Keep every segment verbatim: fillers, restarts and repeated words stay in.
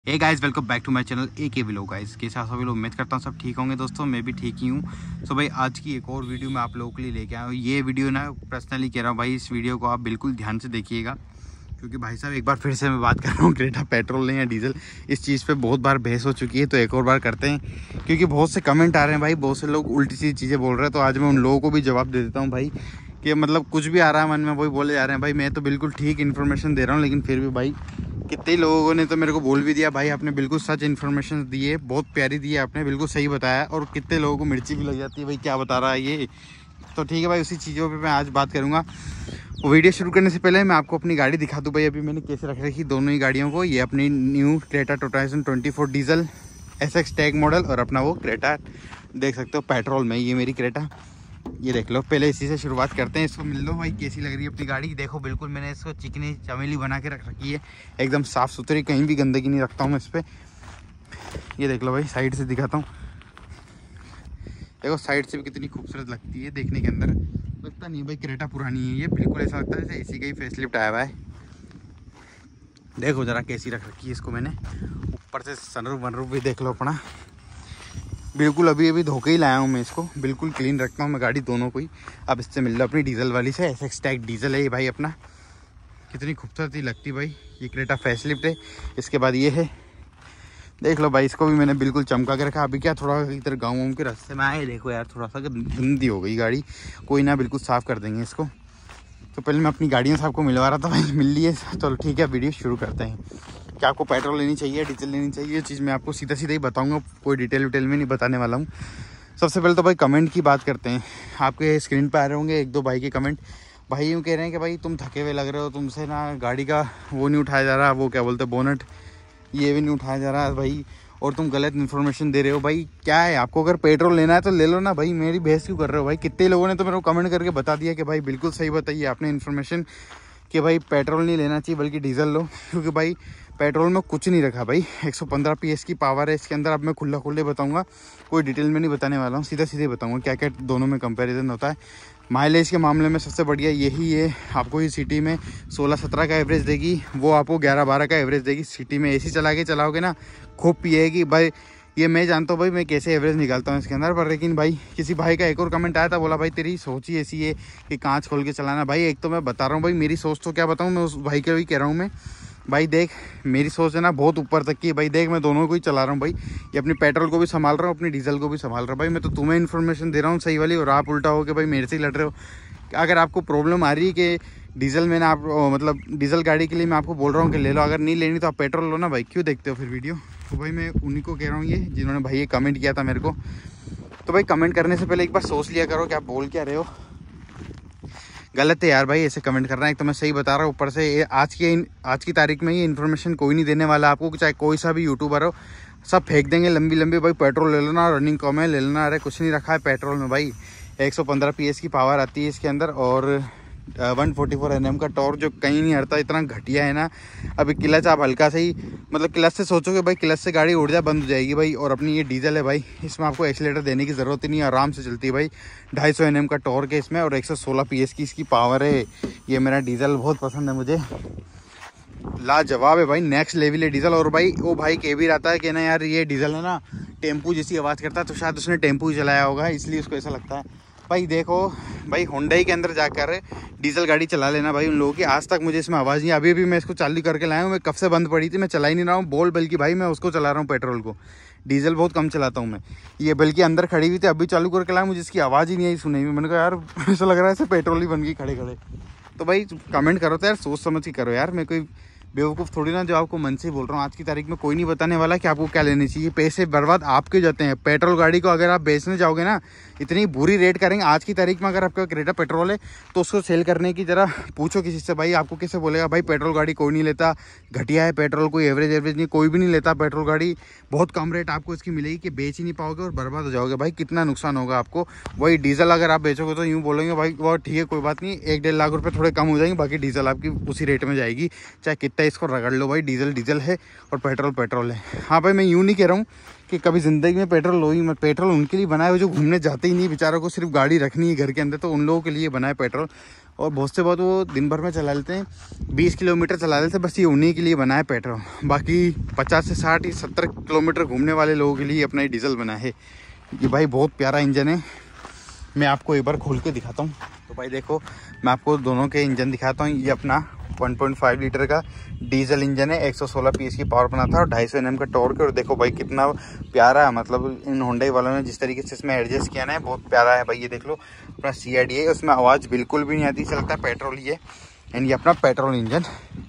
Hey guys, welcome back to my channel A K vlog. Guys कैसे आप सभी लोग, उम्मीद करता हूँ सब ठीक होंगे दोस्तों। मैं भी ठीक ही हूँ। सो भाई आज की एक और वीडियो मैं आप लोगों के लिए लेके आया हूँ। ये वीडियो ना पर्सनली कह रहा हूँ भाई, इस वीडियो को आप बिल्कुल ध्यान से देखिएगा, क्योंकि भाई साहब एक बार फिर से मैं बात कर रहा हूँ क्रेटा पेट्रोल लें या डीजल, इस चीज़ पे बहुत बार बहस हो चुकी है। तो एक और बार करते हैं, क्योंकि बहुत से कमेंट आ रहे हैं भाई, बहुत से लोग उल्टी सी चीज़ें बोल रहे हैं। तो आज मैं उन लोगों को भी जवाब दे देता हूँ भाई, कि मतलब कुछ भी आ रहा है मन में वही बोले जा रहे हैं भाई। मैं तो बिल्कुल ठीक इन्फॉर्मेशन दे रहा हूँ, लेकिन फिर भी भाई कितने लोगों ने तो मेरे को बोल भी दिया भाई आपने बिल्कुल सच इन्फॉर्मेशन दी है, बहुत प्यारी दी है आपने, बिल्कुल सही बताया। और कितने लोगों को मिर्ची भी लग जाती है भाई, क्या बता रहा है ये। तो ठीक है भाई, उसी चीज़ों पे मैं आज बात करूँगा। वो वीडियो शुरू करने से पहले मैं आपको अपनी गाड़ी दिखा दूँ भाई। अभी मैंने कैसे रख रखी दोनों ही गाड़ियों को। ये अपनी new Creta two thousand twenty four diesel S X tag model, और अपना वो क्रेटा देख सकते हो पेट्रोल में। ये मेरी क्रेटा, ये देख लो। पहले इसी से शुरुआत करते हैं। इसको मिल लो भाई, कैसी लग रही है अपनी गाड़ी। देखो बिल्कुल मैंने इसको चिकनी चमेली बना के रख रखी है, एकदम साफ़ सुथरी, कहीं भी गंदगी नहीं रखता हूँ मैं इस पर। ये देख लो भाई, साइड से दिखाता हूँ। देखो साइड से भी कितनी खूबसूरत लगती है देखने के अंदर। लगता नहीं भाई क्रेटा पुरानी है, ये बिल्कुल ऐसा लगता है जैसे इसी का ही फेसलिफ्ट आया हुआ है। देखो ज़रा कैसी रख रखी है इसको मैंने। ऊपर से सनरूफ वनरूफ भी देख लो अपना, बिल्कुल अभी अभी धोके ही लाया हूँ मैं इसको। बिल्कुल क्लीन रखता हूँ मैं गाड़ी दोनों को ही। अब इससे मिल लो अपनी डीजल वाली से, एस एक्स टैग डीजल है ये भाई अपना। कितनी खूबसूरत ही लगती भाई, ये क्रेटा फेसलिफ्ट है। इसके बाद ये है, देख लो भाई, इसको भी मैंने बिल्कुल चमका के रखा। अभी क्या थोड़ा इधर गाँव के रास्ते में आए, देखो यार थोड़ा सा गंदी हो गई गाड़ी, कोई ना बिल्कुल साफ़ कर देंगे इसको। तो पहले मैं अपनी गाड़ियों से आपको मिलवा रहा था भाई, मिल लिए। चलो ठीक है, वीडियो शुरू करते हैं। क्या आपको पेट्रोल लेनी चाहिए, डीजल लेनी चाहिए, ये चीज़ मैं आपको सीधा सीधा ही बताऊंगा, कोई डिटेल विटेल में नहीं बताने वाला हूँ। सबसे पहले तो भाई कमेंट की बात करते हैं। आपके स्क्रीन पे आ रहे होंगे एक दो भाई के कमेंट। भाई यूँ कह रहे हैं कि भाई तुम थके हुए लग रहे हो, तुमसे ना गाड़ी का वो नहीं उठाया जा रहा, वो क्या बोलते हैं बोनट, ये भी नहीं उठाया जा रहा भाई, और तुम गलत इन्फॉर्मेशन दे रहे हो भाई। क्या है, आपको अगर पेट्रोल लेना है तो ले लो ना भाई, मेरी बहस क्यों कर रहे हो भाई। कितने लोगों ने तो मेरे को कमेंट करके बता दिया कि भाई बिल्कुल सही बताइए आपने इन्फॉर्मेशन, कि भाई पेट्रोल नहीं लेना चाहिए बल्कि डीजल लो। क्योंकि भाई पेट्रोल में कुछ नहीं रखा भाई, एक सौ पंद्रह पीएस की पावर है इसके अंदर। अब मैं खुला खुले बताऊंगा, कोई डिटेल में नहीं बताने वाला हूँ, सीधा सीधे बताऊंगा क्या क्या दोनों में कंपैरिजन होता है। माइलेज के मामले में सबसे बढ़िया यही है, आपको ये सिटी में सोलह सत्रह का एवरेज देगी, वो आपको ग्यारह बारह का एवरेज देगी। सिटी में एसी चला के चलाओगे ना, खूब पिएगी भाई। ये मैं जानता हूँ भाई, मैं कैसे एवरेज निकालता हूँ इसके अंदर पर। लेकिन भाई किसी भाई का एक और कमेंट आया था, बोला भाई तेरी सोच ही ऐसी है कि कांच खोल के चलाना। भाई एक तो मैं बता रहा हूँ भाई, मेरी सोच तो क्या बताऊँ, मैं उस भाई के भी कह रहा हूँ मैं भाई, देख मेरी सोच है ना बहुत ऊपर तक की है भाई। देख मैं दोनों को ही चला रहा हूँ भाई, ये अपनी पेट्रोल को भी संभाल रहा हूँ, अपनी डीजल को भी संभाल रहा हूँ भाई। मैं तो तुम्हें इन्फॉर्मेशन दे रहा हूँ सही वाली, और आप उल्टा हो के भाई मेरे से ही लड़ रहे हो। अगर आपको प्रॉब्लम आ रही है कि डीजल में ना, आप मतलब डीजल गाड़ी के लिए मैं आपको बोल रहा हूँ कि ले लो, अगर नहीं लेनी तो आप पेट्रोल लो ना भाई, क्यों देखते हो फिर वीडियो। तो भाई मैं उन्हीं को कह रहा हूँ ये, जिन्होंने भाई ये कमेंट किया था मेरे को। तो भाई कमेंट करने से पहले एक बार सोच लिया करो कि आप बोल क्या रहे हो। गलत है यार भाई ऐसे कमेंट करना है, एक तो मैं सही बता रहा हूँ, ऊपर से आज की आज की तारीख में ये इन्फॉर्मेशन कोई नहीं देने वाला आपको, चाहे कोई सा भी यूट्यूबर हो, सब फेंक देंगे लंबी लंबी भाई। पेट्रोल ले लेना, रनिंग कम है ले लेना, अरे कुछ नहीं रखा है पेट्रोल में भाई। एक सौ पंद्रह पी एस की पावर आती है इसके अंदर, और one forty four N M का टॉर्क, जो कहीं नहीं हटता, इतना घटिया है ना। अभी क्लच आप हल्का से ही, मतलब क्लच से सोचोगे भाई, क्लच से गाड़ी ऊर्जा बंद हो जाएगी भाई। और अपनी ये डीजल है भाई, इसमें आपको एक्सीलेटर देने की ज़रूरत ही नहीं, आराम से चलती है भाई। ढाई सौ एन एम का टॉर्क है इसमें, और एक सौ सोलह पी एस की इसकी पावर है। ये मेरा डीजल बहुत पसंद है मुझे, लाजवाब है भाई, नेक्स्ट लेवल है डीजल। और भाई वो भाई कह भी रहता है कि ना यार ये डीजल है ना टेम्पू जैसी आवाज़ करता है, तो शायद उसने टेम्पू ही चलाया होगा इसलिए उसको ऐसा लगता है भाई। देखो भाई हुंडई के अंदर जाकर डीजल गाड़ी चला लेना भाई, उन लोगों की आज तक मुझे इसमें आवाज़ नहीं। अभी भी मैं इसको चालू करके लाया हूँ, मैं कब से बंद पड़ी थी, मैं चला ही नहीं रहा हूँ बोल, बल्कि भाई मैं उसको चला रहा हूँ पेट्रोल को। डीजल बहुत कम चलाता हूँ मैं, ये बल्कि अंदर खड़ी हुई थी अभी चालू करके लाया, मुझे इसकी आवाज़ ही नहीं आई सुनी में। मैंने कहा यार ऐसा लग रहा है ऐसे पेट्रोल ही बन गई खड़े खड़े। तो भाई कमेंट करो तो यार सोच समझ के करो यार, मैं कोई बेवकूफ़ थोड़ी ना जो आपको मन से बोल रहा हूँ। आज की तारीख में कोई नहीं बताने वाला कि आपको क्या लेनी चाहिए, पैसे बर्बाद आपके जाते हैं। पेट्रोल गाड़ी को अगर आप बेचने जाओगे ना, इतनी बुरी रेट करेंगे। आज की तारीख में अगर आपका क्रेटा पेट्रोल है तो उसको सेल करने की जरा पूछो किसी से भाई, आपको कैसे बोलेगा भाई पेट्रोल गाड़ी कोई नहीं लेता, घटिया है पेट्रोल, कोई एवरेज एवरेज नहीं, कोई भी नहीं लेता पेट्रोल गाड़ी। बहुत कम रेट आपको इसकी मिलेगी कि बेच ही नहीं पाओगे और बर्बाद हो जाओगे भाई, कितना नुकसान होगा आपको। वही डीजल अगर आप बेचोगे तो यूँ बोलेंगे भाई वो ठीक है कोई बात नहीं, एक डेढ़ लाख रुपये थोड़े कम हो जाएंगे, बाकी डीजल आपकी उसी रेट में जाएगी, चाहे कितना इसको रगड़ लो भाई। डीजल डीजल है और पेट्रोल पेट्रोल है। हाँ भाई मैं यूँ नहीं कह रहा हूँ कि कभी ज़िंदगी में पेट्रोल लो ही मत। पेट्रोल उनके लिए बनाए हुए जो घूमने जाते ही नहीं, बेचारों को सिर्फ गाड़ी रखनी है घर के अंदर, तो उन लोगों के लिए बनाए पेट्रोल। और बहुत से बहुत वो दिन भर में चला लेते हैं, बीस किलोमीटर चला लेते हैं, बस ये उन्हीं के लिए बनाए पेट्रोल। बाकी पचास से साठ या सत्तर किलोमीटर घूमने वाले लोगों के लिए अपना डीजल बना है। ये भाई बहुत प्यारा इंजन है, मैं आपको एक बार खोल के दिखाता हूँ। तो भाई देखो, मैं आपको दोनों के इंजन दिखाता हूँ। ये अपना वन पॉइंट फाइव लीटर का डीजल इंजन है, एक सौ सोलह पीएस की पावर बनाता है और ढाई सौ एनएम का टॉर्क है। और देखो भाई कितना प्यारा है, मतलब इन होंडा वालों ने जिस तरीके से इसमें एडजस्ट किया ना है, बहुत प्यारा है भाई। ये देख लो अपना सी आई डी है, उसमें आवाज़ बिल्कुल भी नहीं आती, चलता है पेट्रोल ये। एंड ये अपना पेट्रोल इंजन,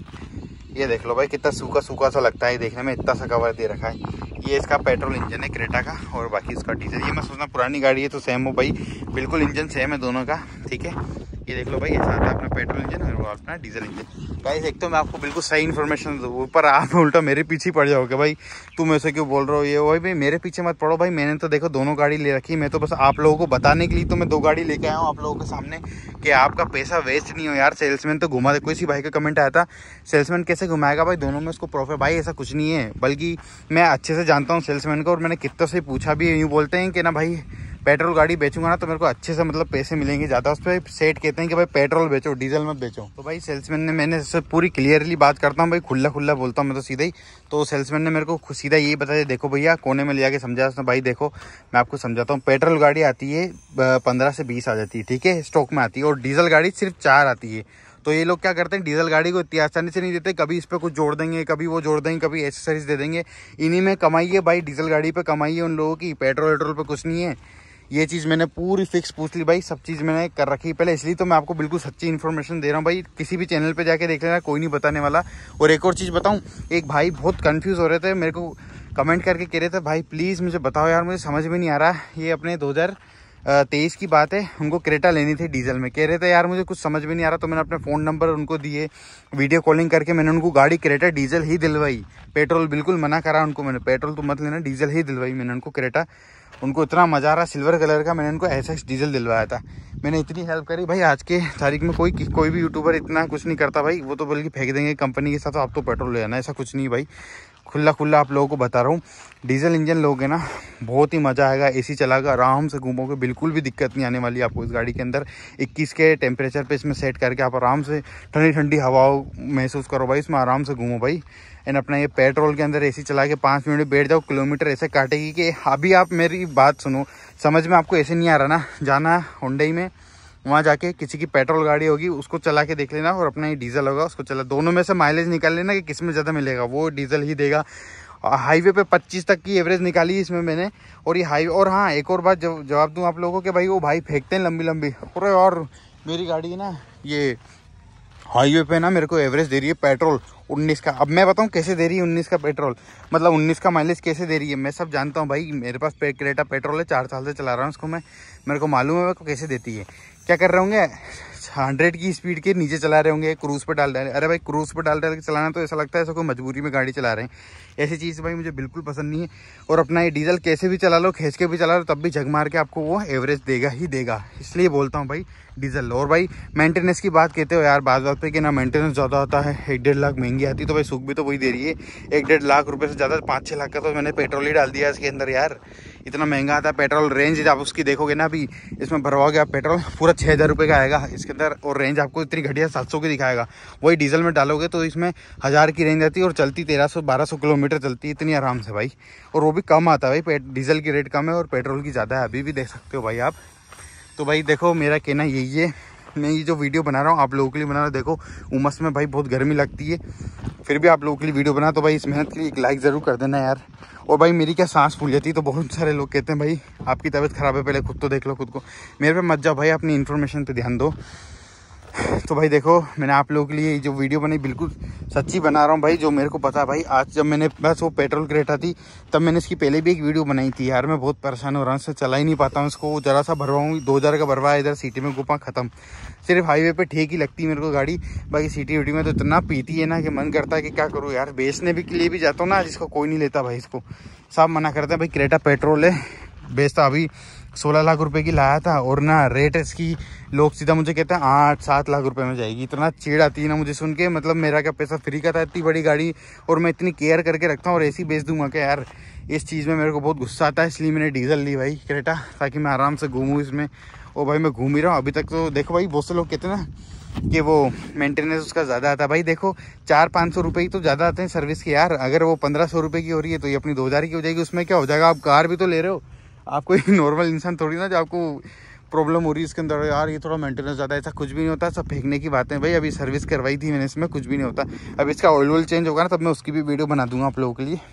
ये देख लो भाई कितना सूखा सूखा सा लगता है देखने में, इतना सा कवर दे रखा है। ये इसका पेट्रोल इंजन है क्रेटा का, और बाकी इसका डीजल। ये मैं सोचना पुरानी गाड़ी है तो सेम हो भाई, बिल्कुल इंजन सेम है दोनों का, ठीक है। ये देख लो भाई, ऐसा आता है अपना पेट्रोल इंजन और अपना डीजल इंजन। गाइस एक तो मैं आपको बिल्कुल सही इन्फॉर्मेशन दूँ, ऊपर आप उल्टा मेरे पीछे पड़ जाओगे भाई, तुम ऐसे क्यों बोल रहे हो ये वही। भाई मेरे पीछे मत पड़ो भाई, मैंने तो देखो दोनों गाड़ी ले रखी। मैं तो बस आप लोगों को बताने के लिए तो मैं दो गाड़ी लेके आया हूँ आप लोगों के सामने, कि आपका पैसा वेस्ट नहीं हो यार। सेल्समैन तो घुमा दे, किसी भाई का कमेंट आया था सेल्समैन कैसे घुमाएगा भाई, दोनों में उसको प्रॉफिट। भाई ऐसा कुछ नहीं है, बल्कि मैं अच्छे से जानता हूँ सेल्समैन को, और मैंने कितनों से पूछा भी, यूँ बोलते हैं कि ना भाई पेट्रोल गाड़ी बेचूंगा ना तो मेरे को अच्छे से मतलब पैसे मिलेंगे ज़्यादा। उस पर सेट कहते हैं कि भाई पेट्रोल बेचो, डीजल मत बेचो। तो भाई सेल्समैन ने, मैंने इससे पूरी क्लियरली बात करता हूँ भाई, खुला खुला बोलता हूँ मैं तो सीधा ही। तो सेल्समैन ने मेरे को सीधा यही बताया, देखो भैया कोने में ले जाके समझा उसने। भाई देखो मैं आपको समझाता हूँ, पेट्रोल गाड़ी आती है पंद्रह से बीस आ जाती है, ठीक है, स्टॉक में आती है, और डीजल गाड़ी सिर्फ चार आती है। तो ये लोग क्या करते हैं, डीजल गाड़ी को इतनी आसानी से नहीं देते, कभी इस पर कुछ जोड़ देंगे, कभी वो जोड़ देंगे, कभी एसेसरीज दे देंगे। इन्हीं में कमाई है भाई, डीजल गाड़ी पे कमाई है उन लोगों की, पेट्रोल वेट्रोल पे कुछ नहीं है। ये चीज़ मैंने पूरी फिक्स पूछ ली भाई, सब चीज़ मैंने कर रखी पहले, इसलिए तो मैं आपको बिल्कुल सच्ची इन्फॉर्मेशन दे रहा हूँ भाई। किसी भी चैनल पे जाके देख लेना, कोई नहीं बताने वाला। और एक और चीज़ बताऊँ, एक भाई बहुत कंफ्यूज हो रहे थे, मेरे को कमेंट करके कह रहे थे भाई प्लीज़ मुझे बताओ यार, मुझे समझ में नहीं आ रहा। ये अपने दो हज़ार तेईस की बात है, उनको क्रेटा लेनी थी डीजल में, कह रहे थे यार मुझे कुछ समझ में नहीं आ रहा। तो मैंने अपने फ़ोन नंबर उनको दिए, वीडियो कॉलिंग करके मैंने उनको गाड़ी क्रेटा डीजल ही दिलवाई। पेट्रोल बिल्कुल मना करा उनको मैंने, पेट्रोल तो मत लेना, डीजल ही दिलवाई मैंने उनको क्रेटा। उनको इतना मज़ा आ रहा, सिल्वर कलर का मैंने उनको एस एक्स डीजल दिलवाया था। मैंने इतनी हेल्प करी भाई, आज के तारीख में कोई कोई भी यूट्यूबर इतना कुछ नहीं करता भाई, वो तो बल्कि फेंक देंगे कंपनी के साथ, आप तो पेट्रोल ले आना, ऐसा कुछ नहीं भाई। खुला खुला आप लोगों को बता रहा हूँ, डीजल इंजन लोगे ना बहुत ही मज़ा आएगा, एसी चलाकर आराम से घूमोगे, बिल्कुल भी दिक्कत नहीं आने वाली आपको इस गाड़ी के अंदर। इक्कीस के टेम्परेचर पे इसमें सेट करके आप आराम से ठंडी ठंडी हवाओं महसूस करो भाई, इसमें आराम से घूमो भाई। एंड अपना ये पेट्रोल के अंदर एसी चला के पाँच मिनट बैठ जाओ, किलोमीटर ऐसे काटेगी कि अभी आप मेरी बात सुनो, समझ में आपको ऐसे नहीं आ रहा ना, जाना हुंडई में, वहाँ जाके किसी की पेट्रोल गाड़ी होगी उसको चला के देख लेना, और अपना ये डीजल होगा उसको चला, दोनों में से माइलेज निकाल लेना कि किस में ज़्यादा मिलेगा, वो डीजल ही देगा। हाईवे पे पच्चीस तक की एवरेज निकाली इसमें मैंने, और ये हाईवे। और हाँ एक और बात जब जवाब दूँ आप लोगों को कि भाई वो भाई फेंकते हैं लंबी लंबी, और मेरी गाड़ी है ना ये हाईवे पे ना मेरे को एवरेज दे रही है पेट्रोल उन्नीस का। अब मैं बताऊँ कैसे दे रही है उन्नीस का पेट्रोल, मतलब उन्नीस का माइलेज कैसे दे रही है, मैं सब जानता हूँ भाई। मेरे पास पे क्रेटा पेट्रोल है, चार साल से चला रहा हूँ उसको मैं, मेरे को मालूम है मेरे को कैसे देती है। क्या कर रहे होंगे, हंड्रेड की स्पीड के नीचे चला रहे होंगे, क्रूज पे डाल रहे हैं। अरे भाई क्रूज पे डाल डाल के चलाना तो ऐसा लगता है ऐसा कोई मजबूरी में गाड़ी चला रहे हैं, ऐसी चीज़ भाई मुझे बिल्कुल पसंद नहीं है। और अपना ये डीजल कैसे भी चला लो, खींच के भी चला लो, तब भी झग मार के आपको वो एवरेज देगा ही देगा, इसलिए बोलता हूँ भाई डीजल लो। और भाई मेंटेनेंस की बात कहते हो यार बात बात पे कि ना मेंटेनेंस ज़्यादा होता है, एक डेढ़ लाख महंगी आती है, तो भाई सुख भी तो वही दे रही है, एक डेढ़ लाख रुपये से ज़्यादा, पाँच छः लाख का तो मैंने पेट्रोल ही डाल दिया इसके अंदर यार, इतना महंगा आता है पेट्रोल। रेंज आप उसकी देखोगे ना, अभी इसमें भरवाओगे आप पेट्रोल पूरा छः हज़ार रुपये का आएगा इसके अंदर, और रेंज आपको इतनी घटिया सात सौ की दिखाएगा। वही डीजल में डालोगे तो इसमें हज़ार की रेंज आती है, और चलती तेरह सौ बारह सौ किलोमीटर चलती है इतनी आराम से भाई, और वो भी कम आता है भाई, डीजल की रेट कम है और पेट्रोल की ज़्यादा है, अभी भी देख सकते हो भाई आप। तो भाई देखो मेरा कहना यही है, मैं ये जो वीडियो बना रहा हूँ आप लोगों के लिए बना रहा हूँ। देखो उमस में भाई बहुत गर्मी लगती है, फिर भी आप लोगों के लिए वीडियो बना, तो भाई इस मेहनत के लिए एक लाइक ज़रूर कर देना यार। और भाई मेरी क्या सांस फूल जाती है, तो बहुत सारे लोग कहते हैं भाई आपकी तबीयत ख़राब है, पहले खुद तो देख लो खुद को, मेरे पे मत जाओ भाई, अपनी इन्फॉर्मेशन पे ध्यान दो। तो भाई देखो मैंने आप लोगों के लिए जो वीडियो बनाई बिल्कुल सच्ची बना रहा हूँ भाई, जो मेरे को पता है भाई। आज जब मैंने बस वो पेट्रोल क्रेटा थी तब मैंने इसकी पहले भी एक वीडियो बनाई थी यार, मैं बहुत परेशान हो रहा हूँ, इससे चला ही नहीं पाता हूँ इसको, जरा सा भरवाऊँ, दो हज़ार का भरवाया, इधर सिटी में घुपा खत्म। सिर्फ हाईवे पे ठीक ही लगती है मेरे को गाड़ी, बाकी सिटी विटी में तो इतना पीती है ना कि मन करता है कि क्या करूँ यार, बेचने भी के लिए भी जाता हूँ ना, जिसको कोई नहीं लेता भाई, इसको सब मना करते हैं भाई क्रेटा पेट्रोल है, बेचता अभी सोलह लाख रुपए की लाया था और ना रेट इसकी लोग सीधा मुझे कहते हैं आठ सात लाख रुपए में जाएगी। इतना चिढ़ आती है ना मुझे सुन के, मतलब मेरा क्या पैसा फ्री का था, इतनी बड़ी गाड़ी और मैं इतनी केयर करके रखता हूँ और ऐसी बेच दूंगा क्या यार। इस चीज़ में मेरे को बहुत गुस्सा आता है, इसलिए मैंने डीजल ली भाई क्रेटा, ताकि मैं आराम से घूमूँ इसमें। और भाई मैं घूम ही रहा हूँ अभी तक। तो देखो भाई बहुत से लोग कहते हैं ना कि वो मेंटेनेंस उसका ज़्यादा आता है। भाई देखो चार पाँच सौ रुपये ही तो ज़्यादा आते हैं सर्विस के यार। अगर वो पंद्रह सौ रुपये की हो रही है तो ये अपनी दो हज़ार की हो जाएगी, उसमें क्या हो जाएगा। आप कार भी तो ले रहे हो, आप कोई नॉर्मल इंसान थोड़ी ना जो आपको प्रॉब्लम हो रही है इसके अंदर। यार ये थोड़ा मेंटेनेंस ज़्यादा, ऐसा कुछ भी नहीं होता, सब फेंकने की बातें भाई। अभी सर्विस करवाई थी मैंने, इसमें कुछ भी नहीं होता। अब इसका ऑयल वॉयल चेंज होगा ना तब मैं उसकी भी वीडियो बना दूंगा आप लोगों के लिए,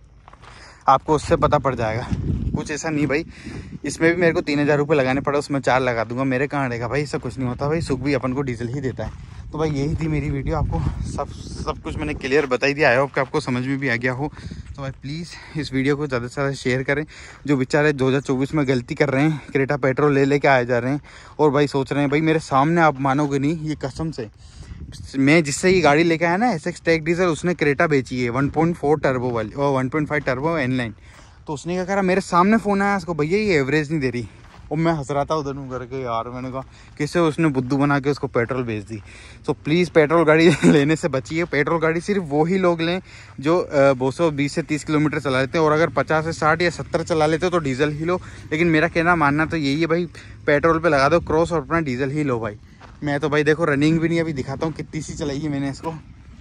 आपको उससे पता पड़ जाएगा। कुछ ऐसा नहीं भाई, इसमें भी मेरे को तीन हज़ार रुपये लगाने पड़े, उसमें चार लगा दूंगा, मेरे कहाँ रहेगा भाई। ऐसा कुछ नहीं होता भाई, सुख भी अपन को डीजल ही देता है। तो भाई यही थी मेरी वीडियो, आपको सब सब कुछ मैंने क्लियर बताई दिया। आई होप कि आपको समझ में भी आ गया हो। तो भाई प्लीज़ इस वीडियो को ज़्यादा से ज़्यादा शेयर करें। जो बेचारे दो हज़ार चौबीस में गलती कर रहे हैं, क्रेटा पेट्रोल ले लेके आए जा रहे हैं और भाई सोच रहे हैं भाई मेरे सामने, आप मानोगे नहीं, ये कसम से मैं जिससे ये गाड़ी लेके आया ना एस एक्स टेक डीजल, उसने क्रेटा बेची है वन पॉइंट फोर टर्बो वाली और one point five turbo N line. तो उसने क्या करा, मेरे सामने फ़ोन आया उसको, भैया ये एवरेज नहीं दे रही। और मैं हंस रहा था उधर में करके यार, मैंने कहा किससे उसने बुद्धू बना के उसको पेट्रोल बेच दी। तो प्लीज़ पेट्रोल गाड़ी लेने से बचिए। पेट्रोल गाड़ी सिर्फ वो ही लोग लें जो दो सौ बीस से तीस किलोमीटर चला लेते हैं, और अगर पचास से साठ या सत्तर चला लेते हो तो डीजल ही लो। लेकिन मेरा कहना मानना तो यही है भाई, पेट्रोल पे लगा दो क्रॉस और अपना डीजल ही लो भाई। मैं तो भाई देखो रनिंग भी नहीं अभी दिखाता हूँ कितनी सी चलाई है मैंने इसको,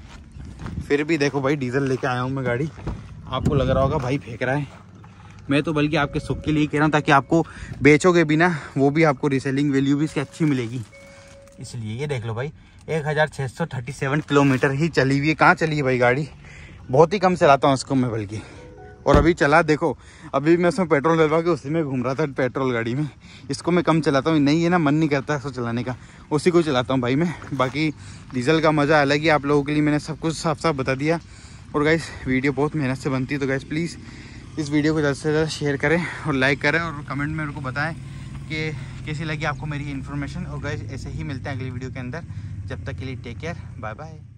फिर भी देखो भाई डीजल लेके आया हूँ मैं गाड़ी। आपको लग रहा होगा भाई फेंक रहा है, मैं तो बल्कि आपके सुख के लिए कह रहा हूँ, ताकि आपको बेचोगे भी ना वो भी आपको रीसेलिंग वैल्यू भी इसकी अच्छी मिलेगी। इसलिए ये देख लो भाई एक हज़ार छः सौ थर्टी सेवन किलोमीटर ही चली हुई है। कहाँ चली है भाई गाड़ी, बहुत ही कम चलाता हूँ इसको मैं बल्कि। और अभी चला देखो, अभी मैं उसमें पेट्रोल डलवा के उसी में घूम रहा था पेट्रोल गाड़ी में। इसको मैं कम चलाता हूँ, नहीं है ना मन नहीं करता इसको चलाने का, उसी को चलाता हूँ भाई मैं। बाकी डीजल का मज़ा अलग ही, आप लोगों के लिए मैंने सब कुछ साफ साफ बता दिया। और गाइस वीडियो बहुत मेहनत से बनती है, तो गाइस प्लीज़ इस वीडियो को ज़्यादा से ज़्यादा शेयर करें और लाइक करें और कमेंट में मेरे को बताएं कि कैसी लगी आपको मेरी इन्फॉर्मेशन। और गाइस ऐसे ही मिलते हैं अगली वीडियो के अंदर, जब तक के लिए टेक केयर, बाय बाय।